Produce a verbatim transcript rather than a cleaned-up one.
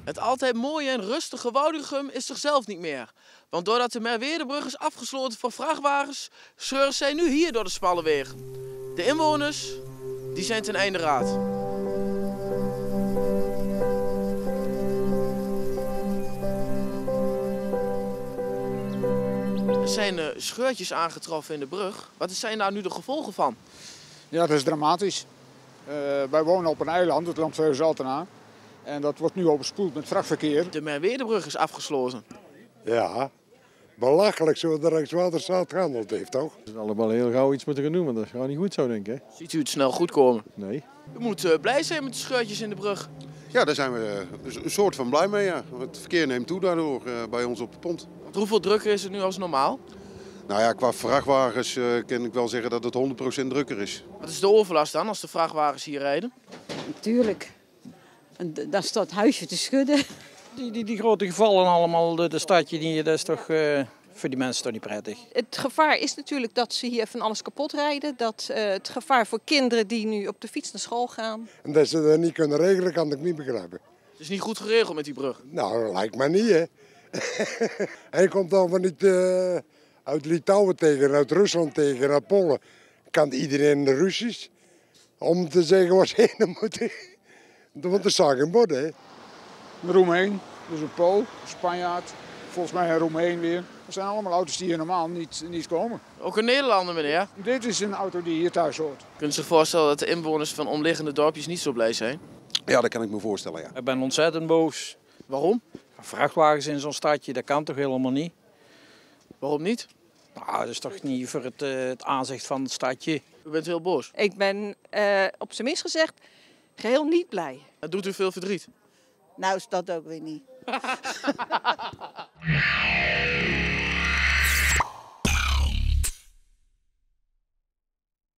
Het altijd mooie en rustige Woudrichem is zichzelf niet meer. Want doordat de Merweerdebrug is afgesloten voor vrachtwagens, scheuren zij nu hier door de smalle wegen. De inwoners, die zijn ten einde raad. Er zijn uh, scheurtjes aangetroffen in de brug. Wat zijn daar nu de gevolgen van? Ja, dat is dramatisch. Uh, wij wonen op een eiland, het Landveus Altena. En dat wordt nu overspoeld met vrachtverkeer. De Merweerdebrug is afgesloten. Ja, belachelijk zo de Rijkswaterstaat gehandeld heeft, toch? We zullen allemaal heel gauw iets moeten gaan doen, want dat gaat niet goed zo, denk ik. Ziet u het snel goed komen? Nee. U moet uh, blij zijn met de scheurtjes in de brug. Ja, daar zijn we uh, een soort van blij mee. Ja. Het verkeer neemt toe daardoor uh, bij ons op de pont. Want hoeveel drukker is het nu als normaal? Nou ja, qua vrachtwagens uh, kan ik wel zeggen dat het honderd procent drukker is. Wat is de overlast dan als de vrachtwagens hier rijden? Natuurlijk. Dan staat het huisje te schudden. Die, die, die grote gevallen allemaal, de, de stadje, die, dat is toch uh, voor die mensen toch niet prettig. Het gevaar is natuurlijk dat ze hier van alles kapot rijden. Dat, uh, het gevaar voor kinderen die nu op de fiets naar school gaan. En dat ze dat niet kunnen regelen, kan ik niet begrijpen. Het is niet goed geregeld met die brug. Nou, dat lijkt mij niet, hè. En je komt dan van niet uh, uit Litouwen tegen, uit Rusland tegen, uit Polen. Kan iedereen de Russisch om te zeggen wat ze heen moeten. Want er staan geen borden, hè. Een Roemeen, dus een Pool, een Spanjaard, volgens mij een Roemeen weer. Dat zijn allemaal auto's die hier normaal niet, niet komen. Ook een Nederlander, meneer. Dit is een auto die hier thuis hoort. Kunt u zich voorstellen dat de inwoners van omliggende dorpjes niet zo blij zijn? Ja, dat kan ik me voorstellen, ja. Ik ben ontzettend boos. Waarom? Vrachtwagens in zo'n stadje, dat kan toch helemaal niet? Waarom niet? Nou, dat is toch niet voor het, uh, het aanzicht van het stadje. U bent heel boos. Ik ben uh, op zijn minst gezegd geheel niet blij. Het doet u veel verdriet? Nou is dat ook weer niet.